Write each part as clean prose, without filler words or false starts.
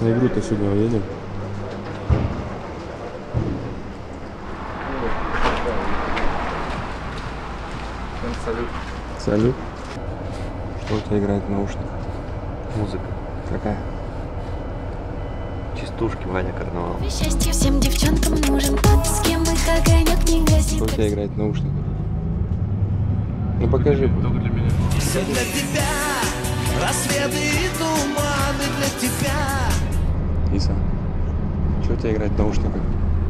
На игру-то сегодня уедем. Салют. Салют. Что у тебя играет в наушниках? Музыка. Какая? Частушки, Ваня Карнавал. Счастье всем девчонкам нужен тот, с кем их огонек не гасит. Что у тебя играет в наушниках? Ну покажи. Только для меня. Все для тебя, рассветы и туманы для тебя. Иса, что у тебя играет в наушниках?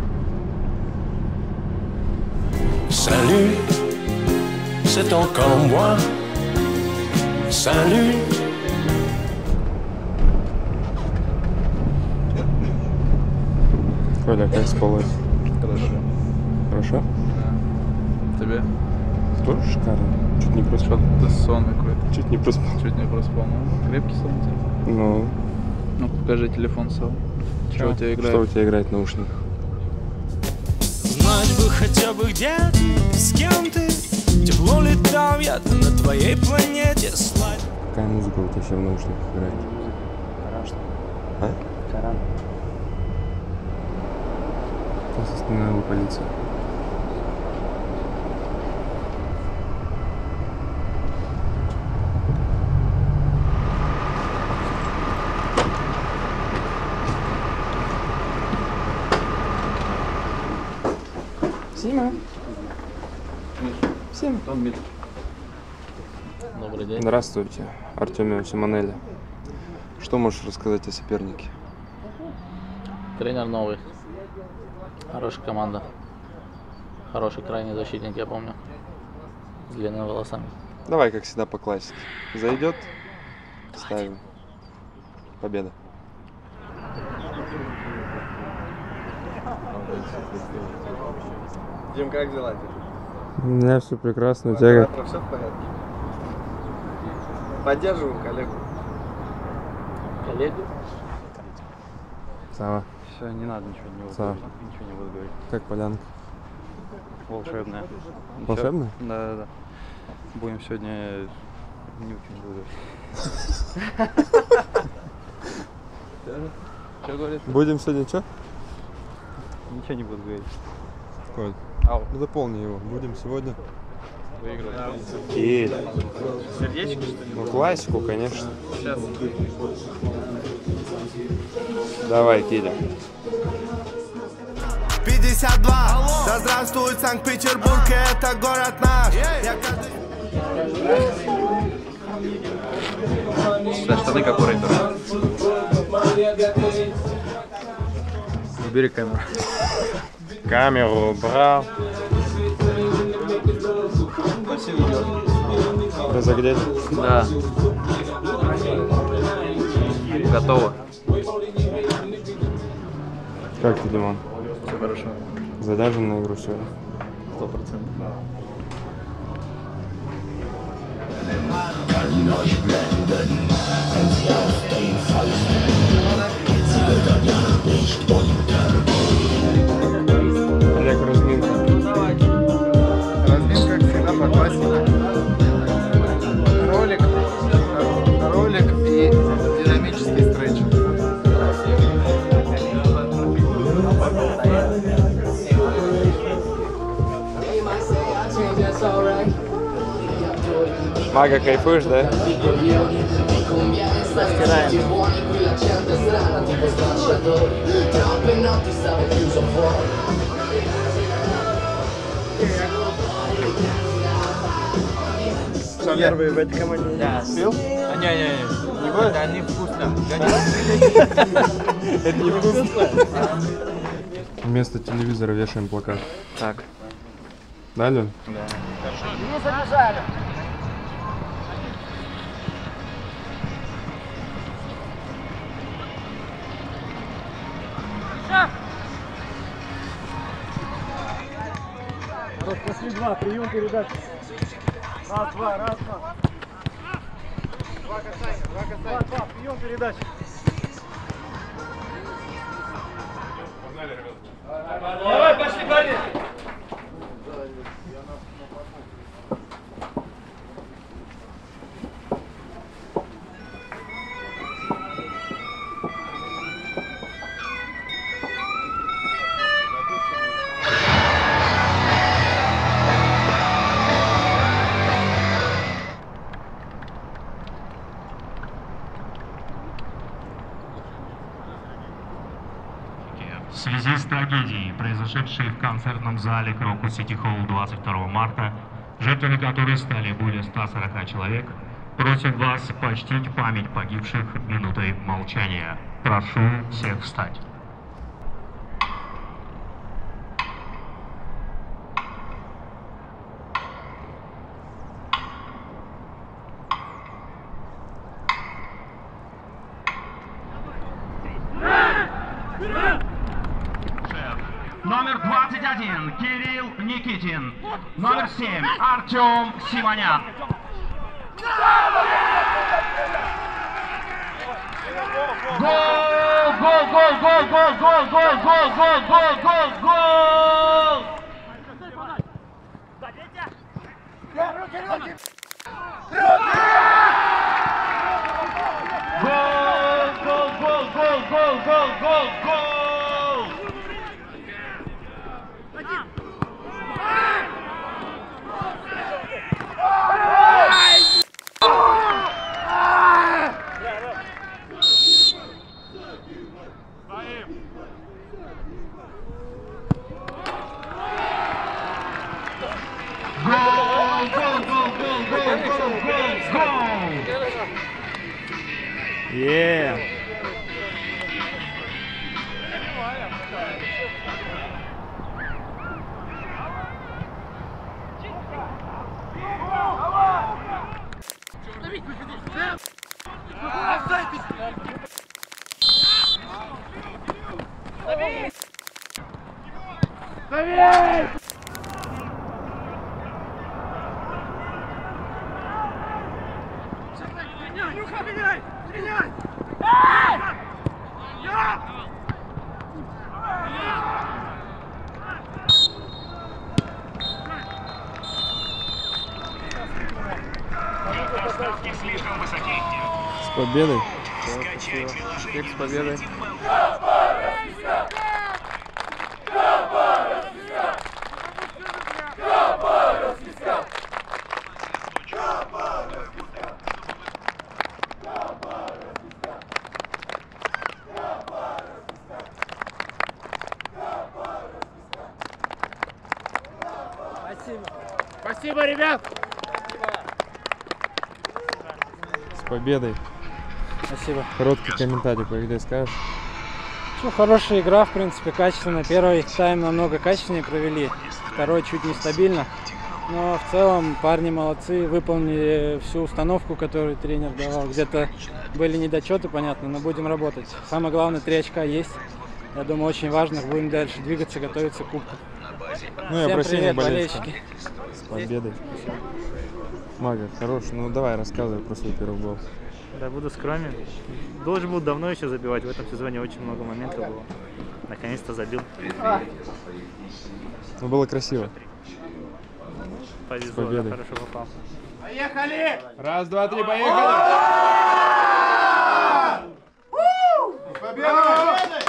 Salut, c'est encore moi. Salut. Коля, как спалось? Хорошо. Хорошо? Да. Тебе? Тоже шикарно. Чуть не проспал. Ты сон какой-то. Чуть не проспал. Чуть не проспал. Ну, крепкий сон у тебя. Ну, Ну, покажи телефон сам. Что у тебя играет? что у тебя играет в наушниках? Знать бы хотя бы где ты, с кем ты. Тепло ли там, я-то на твоей планете. Слать. Какая музыка у тебя сейчас в наушниках играет? Конечно. А? Таран. Нас остановила полиция. Сима. Всем. Добрый день. Здравствуйте, Артемий Симонелли. Что можешь рассказать о сопернике? Тренер новый. Хорошая команда. Хороший крайний защитник, я помню. С длинными волосами. Давай, как всегда, по классике. Зайдет, ставим. Победа. Дим, как дела? У меня все прекрасно, у тебя как? Все в порядке. Поддерживаем коллегу. Коллегу? Сава, Все, не надо ничего не Сава. Ничего не буду говорить. как полянка? Волшебная. Волшебная? Да, да, да. Будем сегодня ничего не буду говорить. Что говорит? Будем сегодня что? Ничего не буду говорить. Коль, Ау. ну дополни его. Будем сегодня. Выиграли. Киль. Сердечко, что ли? Ну, классику, конечно. Сейчас. Давай, Киля. 52. Да здравствует Санкт-Петербург, это город наш. Сюда штаны как у рэпера. Убери камеру. Камеру убрал. Разогреть. Да. Готово. Как ты, Димон? Все хорошо. Заряжен на игру сегодня? 100%. Олег, разминка. Разминка, как всегда, по классике. Ролик и динамический стретчинг. Мага, кайфуешь, да? Первый в этой команде. Да. Спил? Не. Это невкусно. Это не вкусно. Вместо телевизора вешаем плакат. Так. Да, Лен? Пошли два, прием передачи. Раз, два. Два касания. Два, прием передачи. Давай, пошли, парни. В связи с трагедией, произошедшей в концертном зале Крокус Сити Холл 22 марта, жертвами которой стали более 140 человек, просим вас почтить память погибших минутой молчания. Прошу всех встать. Номер 21 Кирилл Никитин. Номер 7 Артем Симонян. Гол! Гол! Гол! Гол! Гол! Гол! Гол! Гол! Гол! Гол! Гол! Гол! Yeah. С победой. Всех с победой. Спасибо, ребят! С победой. Спасибо. Короткий комментарий по игре скажешь? Ну, хорошая игра, в принципе, качественно. Первый тайм намного качественнее провели, второй чуть нестабильно. Но в целом парни молодцы, выполнили всю установку, которую тренер давал. Где-то были недочеты, понятно, но будем работать. Самое главное, 3 очка есть. Я думаю, очень важно. Будем дальше двигаться, готовиться к кубку. Ну и Всем обращение привет, болельщики. С победой. Мага, хорош. Ну давай, рассказывай про свой первый гол. Да, буду скромен. Должен был давно еще забивать. В этом сезоне очень много моментов было. Наконец-то забил. Ну было красиво. Повезло, да, хорошо попал. Поехали! Раз, два, три, поехали! Победа!